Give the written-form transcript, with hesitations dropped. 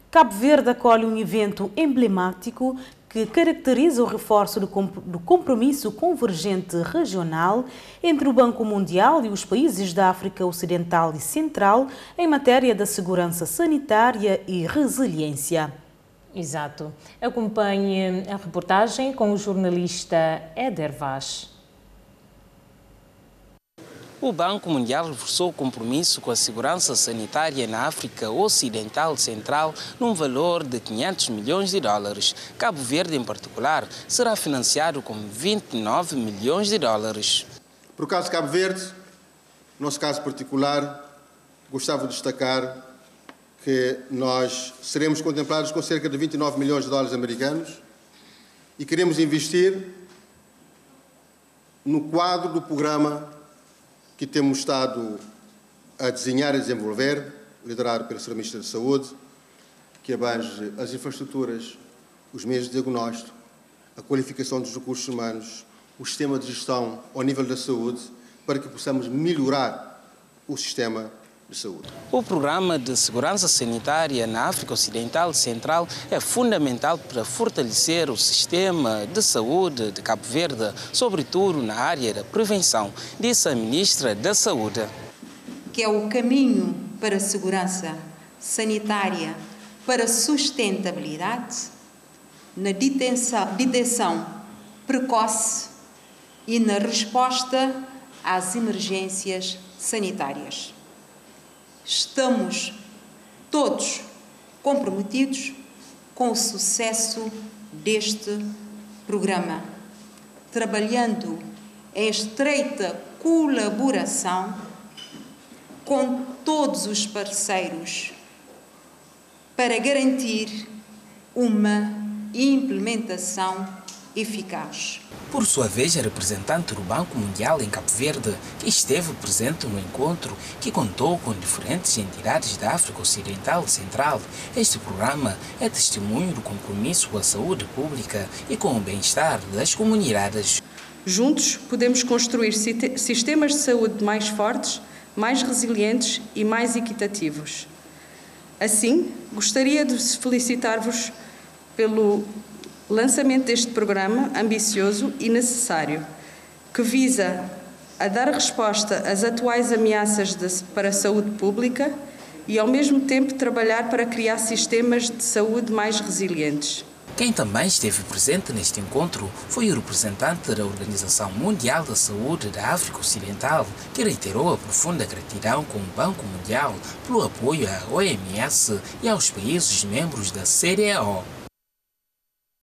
Cabo Verde acolhe um evento emblemático que caracteriza o reforço do compromisso convergente regional entre o Banco Mundial e os países da África Ocidental e Central em matéria da segurança sanitária e resiliência. Exato. Acompanhe a reportagem com o jornalista Éder Vaz. O Banco Mundial reforçou o compromisso com a segurança sanitária na África Ocidental Central num valor de 500 milhões de dólares. Cabo Verde, em particular, será financiado com 29 milhões de dólares. Por caso de Cabo Verde, no nosso caso particular, gostava de destacar que nós seremos contemplados com cerca de 29 milhões de dólares americanos e queremos investir no quadro do programa que temos estado a desenhar e desenvolver, liderado pelo Sr. Ministro da Saúde, que abrange as infraestruturas, os meios de diagnóstico, a qualificação dos recursos humanos, o sistema de gestão ao nível da saúde, para que possamos melhorar o sistema de saúde. O Programa de Segurança Sanitária na África Ocidental Central é fundamental para fortalecer o sistema de saúde de Cabo Verde, sobretudo na área da prevenção, disse a Ministra da Saúde. Que é o caminho para a segurança sanitária, para a sustentabilidade, na detecção precoce e na resposta às emergências sanitárias. Estamos todos comprometidos com o sucesso deste programa, trabalhando em estreita colaboração com todos os parceiros para garantir uma implementação eficaz. Por sua vez, a representante do Banco Mundial em Cabo Verde, que esteve presente no encontro, que contou com diferentes entidades da África Ocidental e Central, este programa é testemunho do compromisso com a saúde pública e com o bem-estar das comunidades. Juntos, podemos construir sistemas de saúde mais fortes, mais resilientes e mais equitativos. Assim, gostaria de felicitar-vos pelo lançamento deste programa ambicioso e necessário, que visa a dar resposta às atuais ameaças para a saúde pública e, ao mesmo tempo, trabalhar para criar sistemas de saúde mais resilientes. Quem também esteve presente neste encontro foi o representante da Organização Mundial da Saúde da África Ocidental, que reiterou a profunda gratidão com o Banco Mundial pelo apoio à OMS e aos países membros da CDAO.